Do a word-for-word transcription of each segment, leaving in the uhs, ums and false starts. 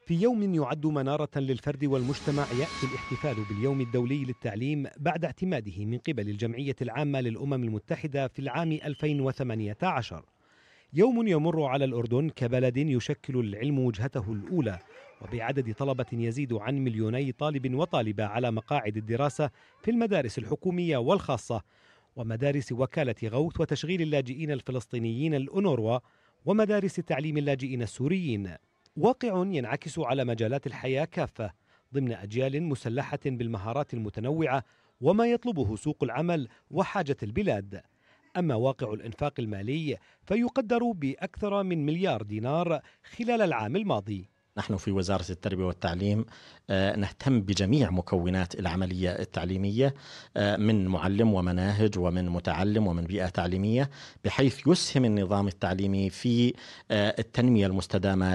في يوم يعد منارة للفرد والمجتمع، يأتي الاحتفال باليوم الدولي للتعليم بعد اعتماده من قبل الجمعية العامة للأمم المتحدة في العام ألفين وثمانية عشر. يوم يمر على الأردن كبلد يشكل العلم وجهته الأولى، وبعدد طلبة يزيد عن مليوني طالب وطالبة على مقاعد الدراسة في المدارس الحكومية والخاصة ومدارس وكالة غوث وتشغيل اللاجئين الفلسطينيين الأونروا ومدارس تعليم اللاجئين السوريين. واقع ينعكس على مجالات الحياة كافة ضمن أجيال مسلحة بالمهارات المتنوعة وما يطلبه سوق العمل وحاجة البلاد. أما واقع الإنفاق المالي فيقدر بأكثر من مليار دينار خلال العام الماضي. نحن في وزارة التربية والتعليم نهتم بجميع مكونات العملية التعليمية من معلم ومناهج ومن متعلم ومن بيئة تعليمية، بحيث يسهم النظام التعليمي في التنمية المستدامة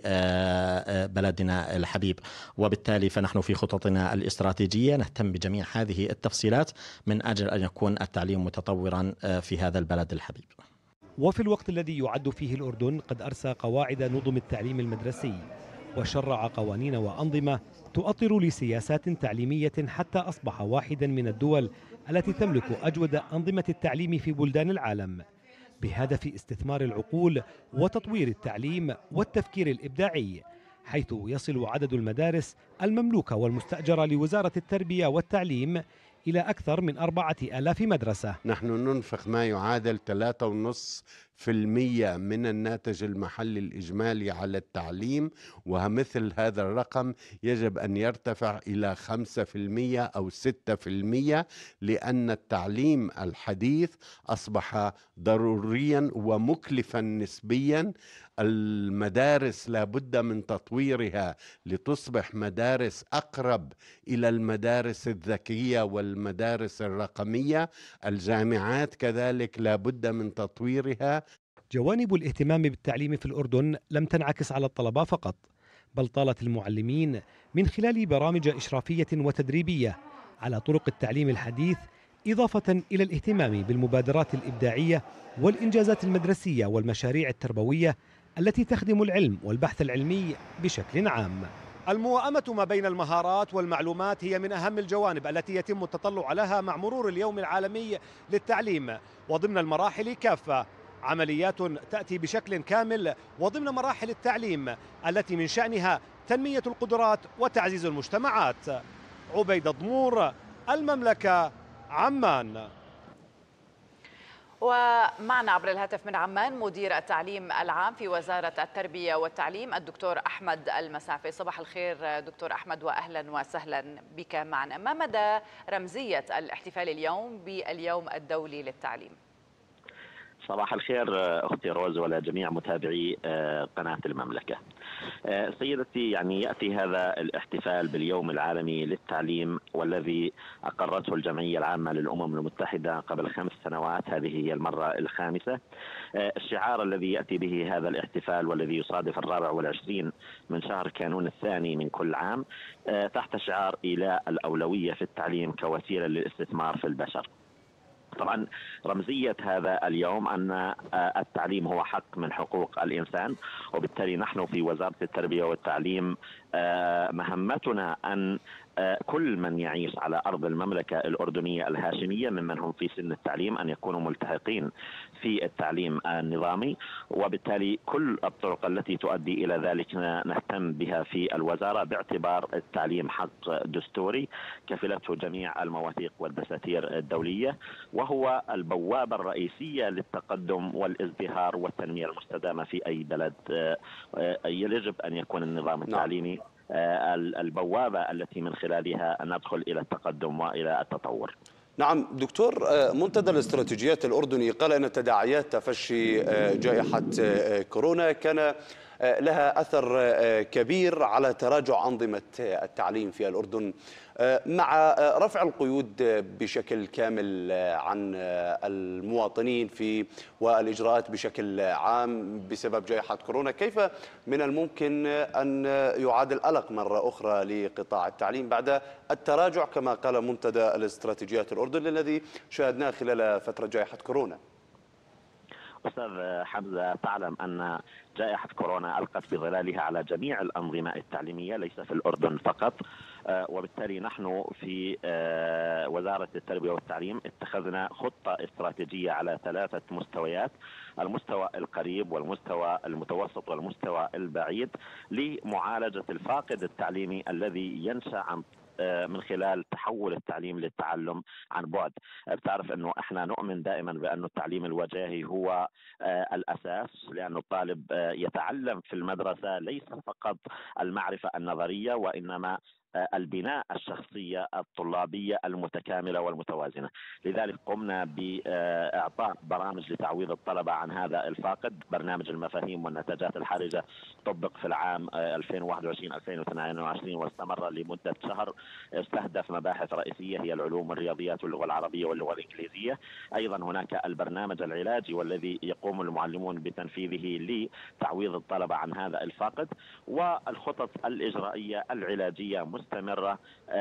لبلدنا الحبيب. وبالتالي فنحن في خططنا الاستراتيجية نهتم بجميع هذه التفصيلات من أجل أن يكون التعليم متطورا في هذا البلد الحبيب. وفي الوقت الذي يعد فيه الأردن قد أرسى قواعد نظم التعليم المدرسي وشرع قوانين وأنظمة تؤطر لسياسات تعليمية، حتى أصبح واحدا من الدول التي تملك أجود أنظمة التعليم في بلدان العالم، بهدف استثمار العقول وتطوير التعليم والتفكير الإبداعي، حيث يصل عدد المدارس المملوكة والمستأجرة لوزارة التربية والتعليم إلى أكثر من أربعة آلاف مدرسة. نحن ننفق ما يعادل ثلاثة فاصلة خمسة بالمئة من الناتج المحلي الإجمالي على التعليم، ومثل هذا الرقم يجب أن يرتفع إلى خمسة بالمئة أو ستة بالمئة، لأن التعليم الحديث أصبح ضروريا ومكلفا نسبيا. المدارس لابد من تطويرها لتصبح مدارس أقرب إلى المدارس الذكية والمدارس الرقمية. الجامعات كذلك لابد من تطويرها. جوانب الاهتمام بالتعليم في الأردن لم تنعكس على الطلبة فقط، بل طالت المعلمين من خلال برامج إشرافية وتدريبية على طرق التعليم الحديث، إضافة إلى الاهتمام بالمبادرات الإبداعية والإنجازات المدرسية والمشاريع التربوية التي تخدم العلم والبحث العلمي بشكل عام. الموائمة ما بين المهارات والمعلومات هي من أهم الجوانب التي يتم التطلع لها مع مرور اليوم العالمي للتعليم، وضمن المراحل كافة عمليات تأتي بشكل كامل وضمن مراحل التعليم التي من شأنها تنمية القدرات وتعزيز المجتمعات. عبيد ضمور، المملكة، عمان. ومعنا عبر الهاتف من عمان مدير التعليم العام في وزارة التربية والتعليم الدكتور أحمد المسافي. صباح الخير دكتور أحمد وأهلا وسهلا بك معنا. ما مدى رمزية الاحتفال اليوم باليوم الدولي للتعليم؟ صباح الخير أختي روز ولجميع متابعي قناة المملكة. سيدتي، يعني يأتي هذا الاحتفال باليوم العالمي للتعليم والذي أقرته الجمعية العامة للأمم المتحدة قبل خمس سنوات، هذه هي المرة الخامسة. الشعار الذي يأتي به هذا الاحتفال والذي يصادف الرابع والعشرين من شهر كانون الثاني من كل عام تحت شعار إيلاء الأولوية في التعليم كوسيلة للاستثمار في البشر. طبعا رمزية هذا اليوم أن التعليم هو حق من حقوق الإنسان، وبالتالي نحن في وزارة التربية والتعليم مهمتنا أن كل من يعيش على أرض المملكة الأردنية الهاشمية ممن هم في سن التعليم أن يكونوا ملتحقين في التعليم النظامي، وبالتالي كل الطرق التي تؤدي إلى ذلك نهتم بها في الوزارة، باعتبار التعليم حق دستوري كفلته جميع المواثيق والدساتير الدولية، وهو البوابة الرئيسية للتقدم والازدهار والتنمية المستدامة في أي بلد. يجب أن يكون النظام التعليمي البوابة التي من خلالها ندخل إلى التقدم وإلى التطور. نعم دكتور، منتدى الاستراتيجيات الأردني قال أن تداعيات تفشي جائحة كورونا كان لها أثر كبير على تراجع أنظمة التعليم في الأردن، مع رفع القيود بشكل كامل عن المواطنين في والإجراءات بشكل عام بسبب جائحة كورونا. كيف من الممكن أن يعاد القلق مرة أخرى لقطاع التعليم بعد التراجع كما قال منتدى الاستراتيجيات الأردن الذي شاهدناه خلال فترة جائحة كورونا؟ أستاذ حمزة، تعلم أن جائحة كورونا ألقت بظلالها على جميع الأنظمة التعليمية ليس في الأردن فقط، وبالتالي نحن في وزارة التربية والتعليم اتخذنا خطة استراتيجية على ثلاثة مستويات: المستوى القريب والمستوى المتوسط والمستوى البعيد، لمعالجة الفاقد التعليمي الذي ينشأ عن من خلال تحول التعليم للتعلم عن بعد. بتعرف انه احنا نؤمن دائما بأن التعليم الوجاهي هو الاساس، لأن الطالب يتعلم في المدرسة ليس فقط المعرفة النظرية وانما البناء الشخصية الطلابية المتكاملة والمتوازنة. لذلك قمنا بإعطاء برامج لتعويض الطلبة عن هذا الفاقد. برنامج المفاهيم والنتاجات الحرجة طبق في العام ألفين وواحد وعشرين ألفين واثنين وعشرين واستمر لمدة شهر. استهدف مباحث رئيسية هي العلوم والرياضيات واللغة العربية واللغة الإنجليزية. أيضا هناك البرنامج العلاجي والذي يقوم المعلمون بتنفيذه لتعويض الطلبة عن هذا الفاقد، والخطط الإجرائية العلاجية مستمرة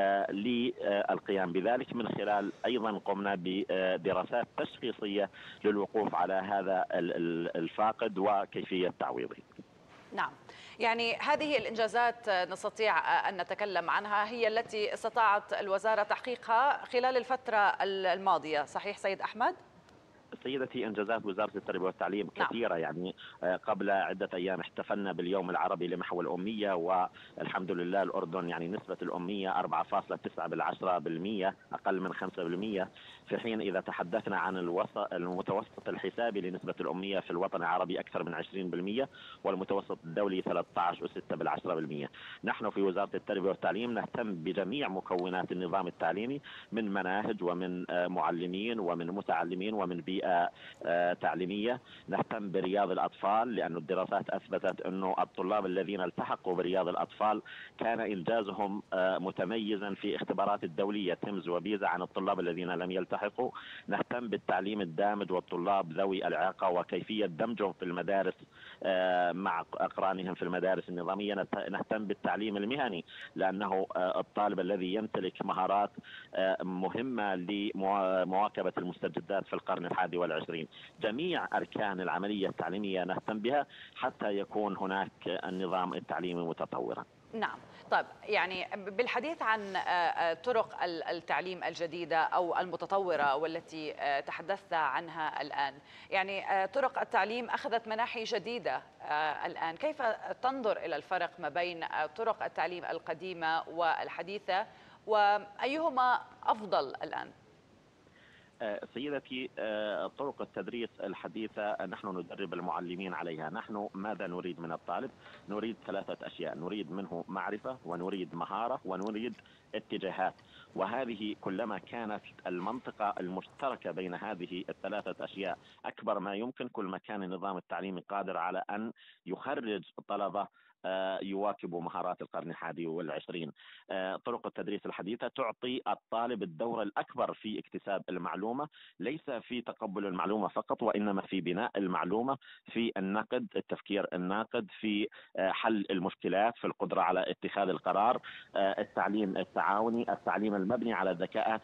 للقيام بذلك. من خلال أيضا قمنا بدراسات تشخيصية للوقوف على هذا الفاقد وكيفية تعويضه. نعم، يعني هذه الإنجازات نستطيع أن نتكلم عنها هي التي استطاعت الوزارة تحقيقها خلال الفترة الماضية، صحيح سيد أحمد؟ سيدتي، انجازات وزاره التربيه والتعليم كثيره. يعني قبل عده ايام احتفلنا باليوم العربي لمحو الاميه، والحمد لله الاردن يعني نسبه الاميه أربعة فاصلة تسعة بالمئة، اقل من خمسة بالمئة، في حين اذا تحدثنا عن المتوسط الحسابي لنسبه الاميه في الوطن العربي اكثر من عشرين بالمئة، والمتوسط الدولي ثلاثة عشر فاصلة ستة بالمئة. نحن في وزاره التربيه والتعليم نهتم بجميع مكونات النظام التعليمي، من مناهج ومن معلمين ومن متعلمين ومن بيئة تعليمية. نهتم برياض الأطفال، لأن الدراسات أثبتت أنه الطلاب الذين التحقوا برياض الأطفال كان إنجازهم متميزا في اختبارات الدولية تيمز وبيزا عن الطلاب الذين لم يلتحقوا. نهتم بالتعليم الدامج والطلاب ذوي الإعاقة وكيفية دمجهم في المدارس مع أقرانهم في المدارس النظامية. نهتم بالتعليم المهني، لأنه الطالب الذي يمتلك مهارات مهمة لمواكبة المستجدات في القرن الحادي والعشرين. جميع أركان العملية التعليمية نهتم بها حتى يكون هناك النظام التعليمي متطورا. نعم، طيب يعني بالحديث عن طرق التعليم الجديدة أو المتطورة والتي تحدثت عنها الآن، يعني طرق التعليم أخذت مناحي جديدة الآن، كيف تنظر إلى الفرق ما بين طرق التعليم القديمة والحديثة، وأيهما أفضل الآن؟ سيدتي، طرق التدريس الحديثة نحن ندرب المعلمين عليها. نحن ماذا نريد من الطالب؟ نريد ثلاثة أشياء: نريد منه معرفة، ونريد مهارة، ونريد اتجاهات. وهذه كلما كانت المنطقة المشتركة بين هذه الثلاثة أشياء أكبر ما يمكن، كل ما كان النظام التعليمي قادر على أن يخرج طلبة يواكبوا مهارات القرن الحادي والعشرين. طرق التدريس الحديثة تعطي الطالب الدور الأكبر في اكتساب المعلومة، ليس في تقبل المعلومة فقط، وإنما في بناء المعلومة، في النقد، التفكير الناقد، في حل المشكلات، في القدرة على اتخاذ القرار، التعليم التعاوني، التعليم المبني على الذكاءات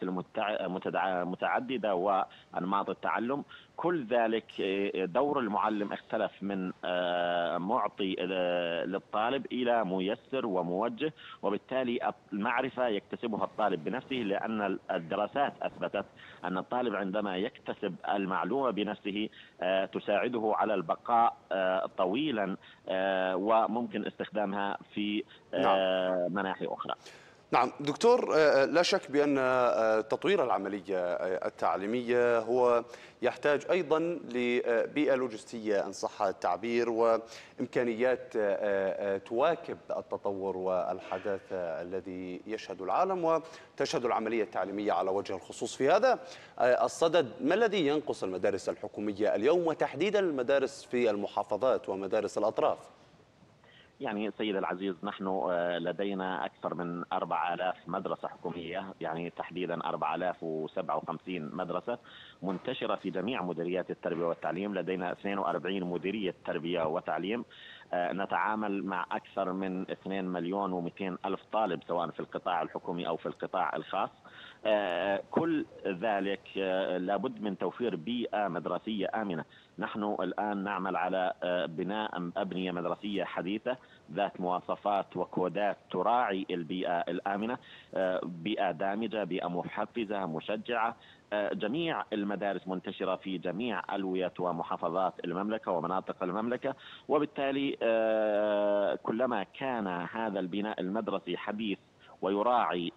المتعددة وأنماط التعلم. كل ذلك دور المعلم اختلف من معطي للطالب إلى ميسر وموجه، وبالتالي المعرفة يكتسبها الطالب بنفسه، لأن الدراسات أثبتت أن الطالب عندما يكتسب المعلومة بنفسه تساعده على البقاء طويلا وممكن استخدامها في مناحي أخرى. نعم دكتور، لا شك بأن تطوير العملية التعليمية هو يحتاج أيضا لبيئة لوجستية إن صح التعبير، وإمكانيات تواكب التطور والحداث الذي يشهد العالم وتشهد العملية التعليمية على وجه الخصوص. في هذا الصدد، ما الذي ينقص المدارس الحكومية اليوم، وتحديدا المدارس في المحافظات ومدارس الأطراف؟ يعني سيد العزيز، نحن لدينا أكثر من أربعة آلاف مدرسة حكومية، يعني تحديدا أربعة آلاف وسبعة وخمسين مدرسة منتشرة في جميع مديريات التربية والتعليم. لدينا اثنين وأربعين مديرية تربية وتعليم. نتعامل مع أكثر من اثنين مليون ومئتين ألف طالب، سواء في القطاع الحكومي أو في القطاع الخاص. كل ذلك لابد من توفير بيئة مدرسية آمنة، نحن الآن نعمل على بناء أبنية مدرسية حديثة ذات مواصفات وكودات تراعي البيئة الآمنة، بيئة دامجة، بيئة محفزة مشجعة. جميع المدارس منتشرة في جميع ألوية ومحافظات المملكة ومناطق المملكة، وبالتالي كلما كان هذا البناء المدرسي حديث ويراعي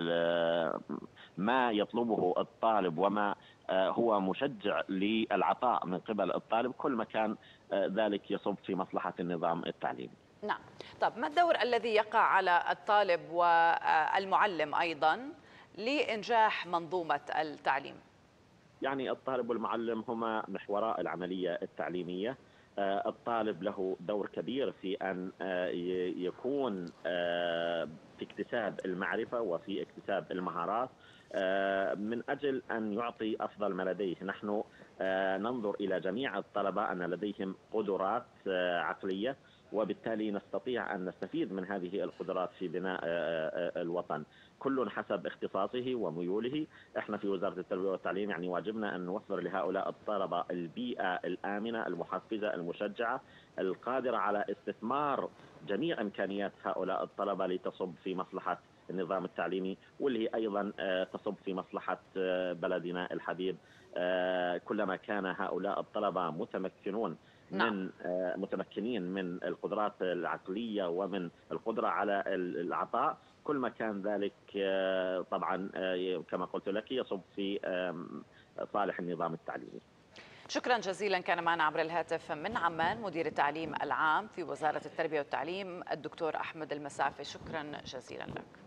ما يطلبه الطالب وما هو مشجع للعطاء من قبل الطالب، كل ما كان ذلك يصب في مصلحة النظام التعليمي. نعم. طب ما الدور الذي يقع على الطالب والمعلم أيضا لإنجاح منظومة التعليم؟ يعني الطالب والمعلم هما محوراء العملية التعليمية. الطالب له دور كبير في أن يكون في اكتساب المعرفة وفي اكتساب المهارات من أجل أن يعطي أفضل ما لديه. نحن ننظر إلى جميع الطلبة أن لديهم قدرات عقلية، وبالتالي نستطيع أن نستفيد من هذه القدرات في بناء الوطن، كل حسب اختصاصه وميوله. احنا في وزارة التربية والتعليم يعني واجبنا أن نوفر لهؤلاء الطلبة البيئة الآمنة المحفزة المشجعة القادرة على استثمار جميع إمكانيات هؤلاء الطلبة لتصب في مصلحة النظام التعليمي، واللي أيضا تصب في مصلحة بلدنا الحبيب. كلما كان هؤلاء الطلبة متمكنون من متمكنين من القدرات العقلية ومن القدرة على العطاء، كل ما كان ذلك طبعا كما قلت لك يصب في صالح النظام التعليمي. شكرا جزيلا. كان معنا عبر الهاتف من عمان مدير التعليم العام في وزارة التربية والتعليم الدكتور أحمد المسافي. شكرا جزيلا لك.